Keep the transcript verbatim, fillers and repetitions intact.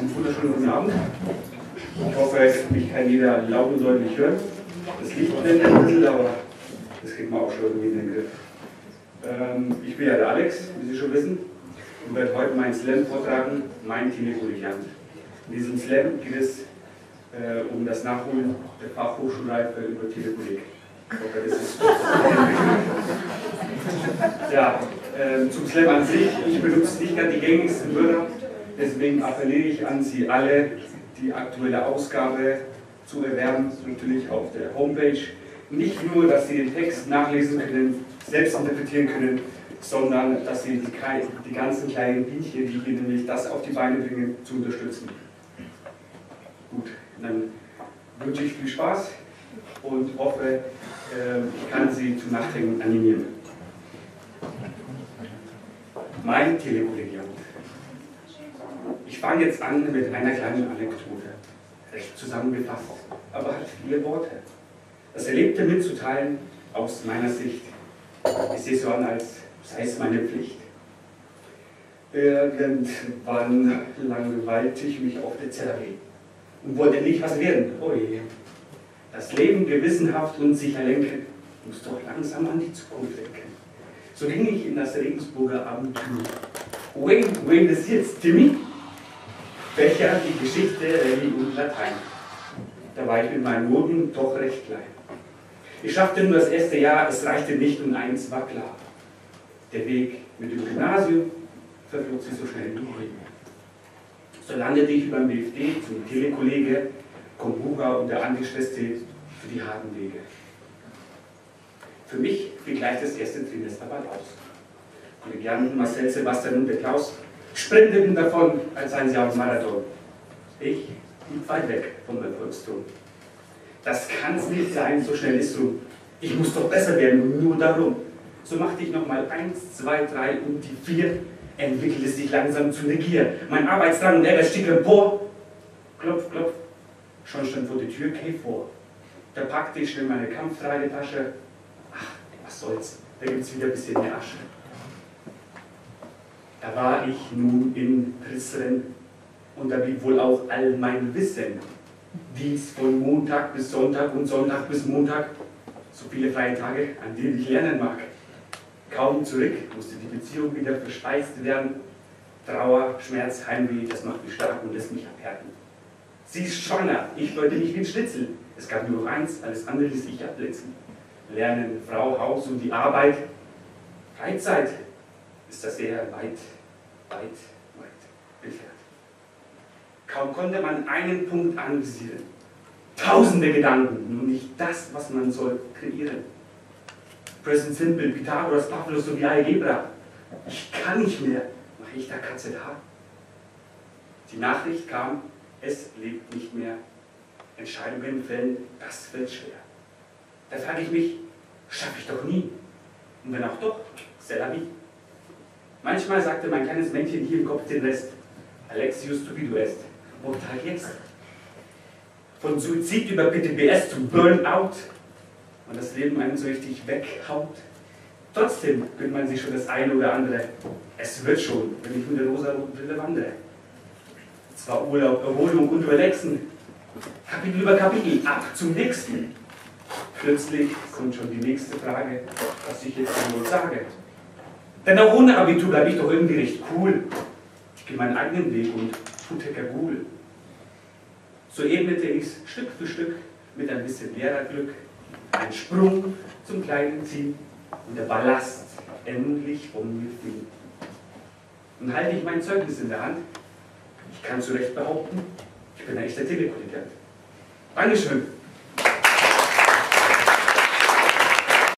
Einen wunderschönen guten Abend. Ich hoffe, mich kann jeder laut und deutlich hören. Das Licht blendet ein bisschen, aber das kriegt man auch schon irgendwie in den Griff. Ähm, ich bin ja der Alex, wie Sie schon wissen, und werde heute meinen Slam vortragen, mein Telekollegiant. In diesem Slam geht es äh, um das Nachholen der Fachhochschulreife über Telekolleg. Ich hoffe, das ist ja, äh, zum Slam an sich, ich benutze nicht gerade die gängigsten Wörter, deswegen appelliere ich an Sie alle, die aktuelle Ausgabe zu erwerben, natürlich auf der Homepage. Nicht nur, dass Sie den Text nachlesen können, selbst interpretieren können, sondern dass Sie die, die ganzen kleinen Bienchen, die hier nämlich das auf die Beine bringen, zu unterstützen. Gut, dann wünsche ich viel Spaß und hoffe, ich kann Sie zum Nachdenken animieren. Mein Telekollegiant. Ich fange jetzt an mit einer kleinen Anekdote, recht zusammengefasst, aber hat viele Worte. Das Erlebte mitzuteilen, aus meiner Sicht, ich sehe es so an, als sei es meine Pflicht. Irgendwann langweilte ich mich auf der Zellerie und wollte nicht was werden. Oh je. Das Leben gewissenhaft und sicher lenken, muss doch langsam an die Zukunft denken. So ging ich in das Regensburger Abenteuer. Wayne, Wayne, das jetzt, Timmy? Fächer, die Geschichte, Rallye und Latein. Da war ich mit meinen Noten doch recht klein. Ich schaffte nur das erste Jahr, es reichte nicht und eins war klar. Der Weg mit dem Gymnasium verflog sich so schnell durch. So landete ich beim B F D zum Telekollege, Kombucha und der Angeschwester für die harten Wege. Für mich fiel gleich das erste Trimester bald aus. Kollegianten Marcel, Sebastian und der Klaus sprinteten davon, als seien sie auf Marathon. Ich blieb weit weg vom Erfolgsturm. Das kann's nicht sein, so schnell ist rum. Ich muss doch besser werden, nur darum. So machte ich nochmal eins, zwei, drei und die vier, entwickelte sich langsam zu einer Gier. Mein Arbeitsdrang und Ärger stieg empor. Klopf, klopf, schon stand vor der Tür K vor. Da packte ich schnell meine Kampfreidetasche. Ach, was soll's, da gibt's wieder ein bisschen mehr Asche. Da war ich nun in Prissrennen und da blieb wohl auch all mein Wissen. Dies von Montag bis Sonntag und Sonntag bis Montag, so viele freie Tage, an denen ich lernen mag. Kaum zurück musste die Beziehung wieder verspeist werden. Trauer, Schmerz, Heimweh, das macht mich stark und lässt mich abhärten. Sie ist schwanger, ich wollte mich wie ein Schnitzel. Es gab nur noch eins, alles andere ließ ich abblitzen. Lernen, Frau, Haus und die Arbeit. Freizeit ist das sehr weit, weit, weit entfernt. Kaum konnte man einen Punkt analysieren. Tausende Gedanken, nur nicht das, was man soll, kreieren. Present Simple, Pythagoras, Pavlos sowie Algebra. Ich kann nicht mehr. Mache ich da Katze da? Die Nachricht kam, es lebt nicht mehr. Entscheidungen fällen, das wird schwer. Da frage ich mich, schaffe ich doch nie. Und wenn auch doch, c'est la vie. Manchmal sagte mein kleines Männchen hier im Kopf den Rest. Alexius stupido est. Und halt jetzt. Von Suizid über P T B S zu Burnout. Und das Leben einen so richtig weghaut. Trotzdem gönnt man sich schon das eine oder andere. Es wird schon, wenn ich mit der rosa-roten Brille wandere. Zwar Urlaub, Erholung und Relaxen. Kapitel über Kapitel, ab zum nächsten. Plötzlich kommt schon die nächste Frage, was ich jetzt wohl sage. Denn auch ohne Abitur bleibe ich doch irgendwie recht cool. Ich gehe meinen eigenen Weg und Futecker Google. So ebnete ich es Stück für Stück mit ein bisschen Lehrerglück. Ein Sprung zum kleinen Ziel und der Ballast endlich um mir fiel. Nun halte ich mein Zeugnis in der Hand. Ich kann zu Recht behaupten, ich bin ein echter Telekollegiant. Dankeschön.